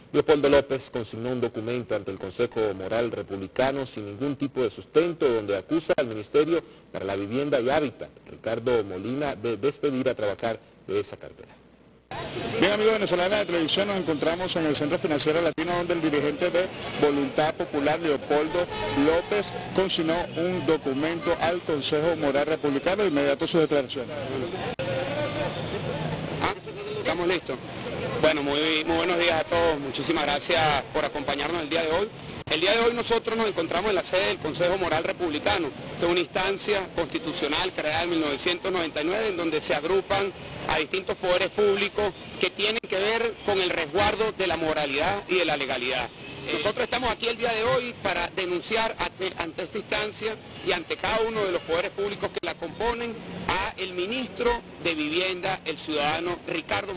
Leopoldo López consignó un documento ante el Consejo Moral Republicano sin ningún tipo de sustento, donde acusa al Ministerio para la Vivienda y Hábitat, Ricardo Molina, de despedir a trabajar de esa cartera. Bien, amigos venezolanos de televisión, nos encontramos en el Centro Financiero Latino, donde el dirigente de Voluntad Popular, Leopoldo López, consignó un documento al Consejo Moral Republicano. De inmediato sus declaraciones. Estamos listos. Bueno, muy buenos días a todos. Muchísimas gracias por acompañarnos el día de hoy. El día de hoy nosotros nos encontramos en la sede del Consejo Moral Republicano. Esta es una instancia constitucional creada en 1999 en donde se agrupan a distintos poderes públicos que tienen que ver con el resguardo de la moralidad y de la legalidad. Nosotros estamos aquí el día de hoy para denunciar ante esta instancia y ante cada uno de los poderes públicos que la componen a el ministro de Vivienda, el ciudadano Ricardo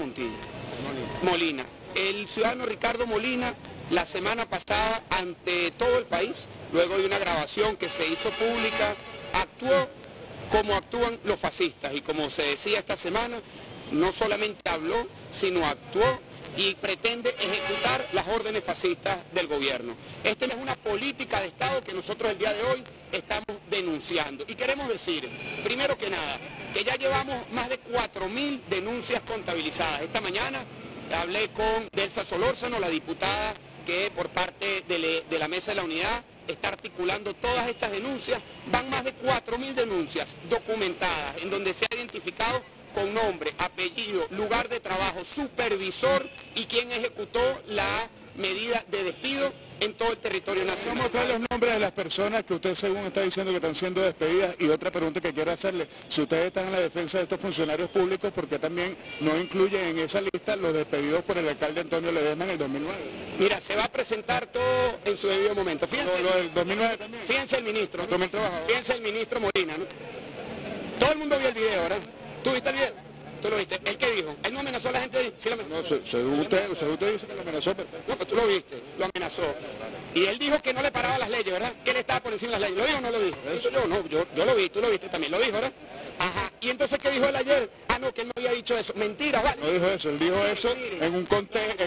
Molina. El ciudadano Ricardo Molina, la semana pasada, ante todo el país, luego de una grabación que se hizo pública, actuó como actúan los fascistas y como se decía esta semana, no solamente habló, sino actuó y pretende ejecutar las órdenes fascistas del gobierno. Esta es una política de Estado que nosotros el día de hoy estamos denunciando. Y queremos decir, primero que nada, que ya llevamos más de 4.000 denuncias contabilizadas. Esta mañana hablé con Delsa Solórzano, la diputada que por parte de la Mesa de la Unidad está articulando todas estas denuncias. Van más de 4.000 denuncias documentadas en donde se ha identificado con nombre, apellido, lugar de trabajo, supervisor y quien ejecutó la medida de despido en todo el territorio nacional. Vamos a mostrar los nombres de las personas que usted según está diciendo que están siendo despedidas. Y otra pregunta que quiero hacerle, si ustedes están en la defensa de estos funcionarios públicos, ¿por qué también no incluyen en esa lista los despedidos por el alcalde Antonio Ledesma en el 2009? Mira, se va a presentar todo en su debido momento. Fíjense, lo del 2009 también. Fíjense el ministro, ¿no? Fíjense el ministro Molina, ¿no? Todo el mundo vio el video, ¿verdad? ¿Tú viste el video? ¿Tú lo viste? ¿Él qué dijo? ¿Él no amenazó a la gente? ¿Sí lo amenazó? No, según usted dice que lo amenazó. Pero... No, pues tú lo viste, lo amenazó. Y él dijo que no le paraba las leyes, ¿verdad? Que él estaba por encima de las leyes. ¿Lo dijo o no lo dijo? Yo lo vi, tú lo viste también. ¿Lo dijo, verdad? Ajá. ¿Y entonces qué dijo él ayer? Ah, no, que él no había dicho eso. Mentira, ¿vale? No dijo eso, él dijo eso en un contexto...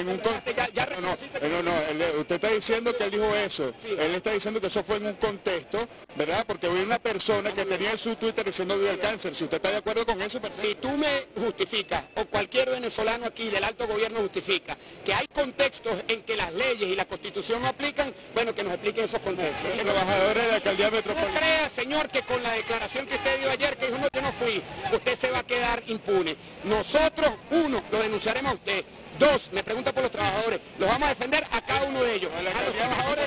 Usted está diciendo que él dijo eso. Él está diciendo que eso fue en un contexto, ¿verdad? Porque hubo una persona que tenía en su Twitter diciendo viva el cáncer. Si usted está de acuerdo con eso, perfecto. Si tú me justificas, o cualquier venezolano aquí del alto gobierno justifica, que hay contextos en que las leyes y la Constitución no aplican, bueno, que nos expliquen esos contextos. Los trabajadores de la alcaldía metropolitana. No crea, señor, que con la declaración que usted dio ayer, que dijo, no, yo no fui, usted se va a quedar impune. Nosotros, uno, lo denunciaremos a usted. Dos, me pregunta por los trabajadores, los vamos a defender a cada uno de ellos. A los trabajadores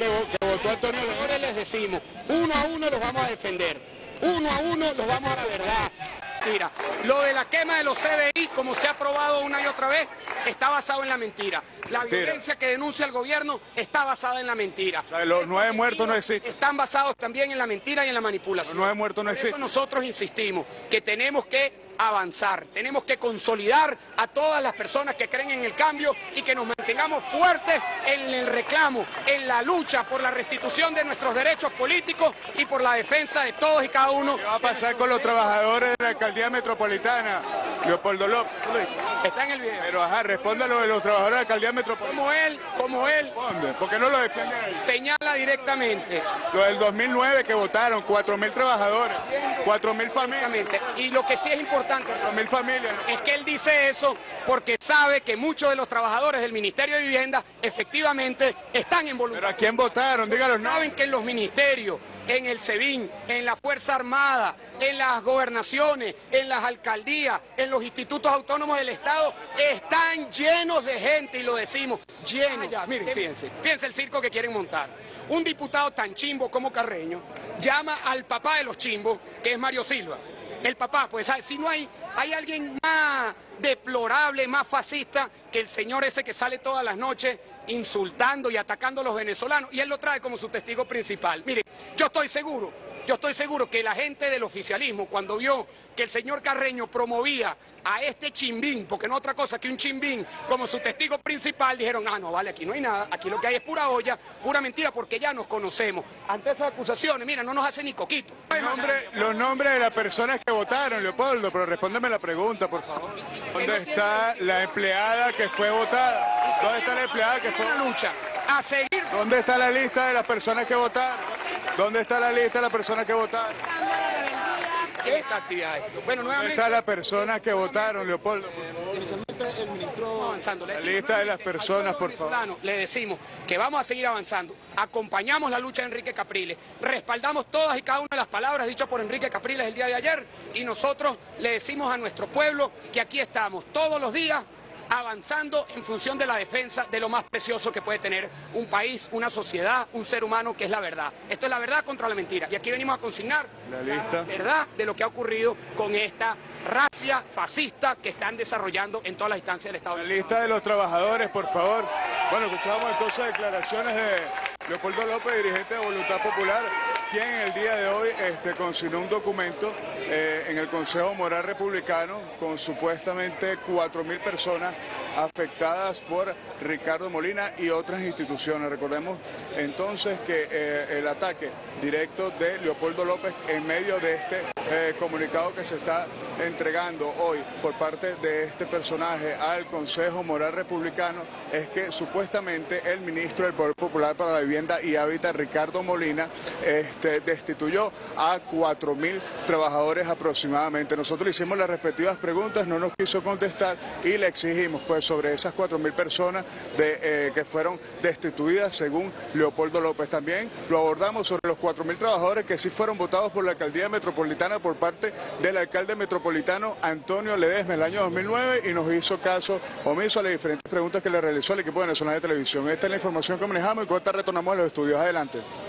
les decimos, uno a uno los vamos a defender, uno a uno los vamos a la verdad. Mira, lo de la quema de los CDI, como se ha probado una y otra vez, está basado en la mentira. La violencia que denuncia el gobierno está basada en la mentira. O sea, los 9 muertos no existen. Están basados también en la mentira y en la manipulación. Los 9 muertos no existen. Por eso nosotros insistimos que tenemos que avanzar, tenemos que consolidar a todas las personas que creen en el cambio y que nos mantengamos fuertes en el reclamo, en la lucha por la restitución de nuestros derechos políticos y por la defensa de todos y cada uno. ¿Qué va a pasar con los trabajadores de la alcaldía metropolitana, Leopoldo López? Está en el video. Pero ajá, responda lo de los trabajadores de la alcaldía metropolitana. Como él, ¿por qué no lo defiende él? Señala directamente. Lo del 2009 que votaron, 4.000 trabajadores, 4.000 familias. Y lo que sí es importante, 4.000 familias. Es que él dice eso porque sabe que muchos de los trabajadores del Ministerio de Vivienda efectivamente están involucrados. ¿Pero a quién votaron? Dígalos, ¿no? Saben que en los ministerios, en el SEBIN, en la Fuerza Armada, en las gobernaciones, en las alcaldías, en los institutos autónomos del Estado, están llenos de gente, y lo decimos, llenos. Miren, fíjense el circo que quieren montar. Un diputado tan chimbo como Carreño llama al papá de los chimbos, que es Mario Silva. El papá, pues si no hay alguien más deplorable, más fascista que el señor ese que sale todas las noches insultando y atacando a los venezolanos, y él lo trae como su testigo principal. Mire, yo estoy seguro que la gente del oficialismo, cuando vio que el señor Carreño promovía a este chimbín, porque no otra cosa que un chimbín, como su testigo principal, dijeron, ah, no, vale, aquí no hay nada, aquí lo que hay es pura olla, pura mentira, porque ya nos conocemos. Ante esas acusaciones, mira, no nos hace ni coquito. Los nombres de las personas que votaron, Leopoldo, pero respóndeme la pregunta, por favor. ¿Dónde está la empleada que fue votada? ¿Dónde está la empleada que fue? Una lucha a seguir. ¿Dónde está la lista de las personas que votaron? ¿Dónde está la lista de las personas que votaron? Esta actividad. Bueno, ¿Dónde nuevamente. está la persona que votaron, Leopoldo? Inicialmente el ministro... Avanzando. La lista de las personas, por favor. Le decimos que vamos a seguir avanzando. Acompañamos la lucha de Enrique Capriles. Respaldamos todas y cada una de las palabras dichas por Enrique Capriles el día de ayer. Y nosotros le decimos a nuestro pueblo que aquí estamos todos los días avanzando en función de la defensa de lo más precioso que puede tener un país, una sociedad, un ser humano, que es la verdad. Esto es la verdad contra la mentira. Y aquí venimos a consignar La lista. verdad de lo que ha ocurrido con esta racia fascista que están desarrollando en todas las instancias del Estado. La lista de los trabajadores, por favor. Bueno, escuchamos entonces declaraciones de Leopoldo López, dirigente de Voluntad Popular, quien el día de hoy consignó un documento en el Consejo Moral Republicano con supuestamente 4.000 personas afectadas por Ricardo Molina y otras instituciones. Recordemos entonces que el ataque directo de Leopoldo López en medio de este comunicado que se está entregando hoy por parte de este personaje al Consejo Moral Republicano es que supuestamente el ministro del Poder Popular para la Vivienda y Hábitat, Ricardo Molina, destituyó a 4.000 trabajadores aproximadamente. Nosotros le hicimos las respectivas preguntas, no nos quiso contestar y le exigimos pues sobre esas 4.000 personas que fueron destituidas según Leopoldo López. También lo abordamos sobre los 4.000 trabajadores que sí fueron votados por la alcaldía metropolitana por parte del alcalde metropolitano Antonio Ledesma en el año 2009 y nos hizo caso omiso a las diferentes preguntas que le realizó el equipo venezolano de televisión. Esta es la información que manejamos y con esta retornamos a los estudios. Adelante.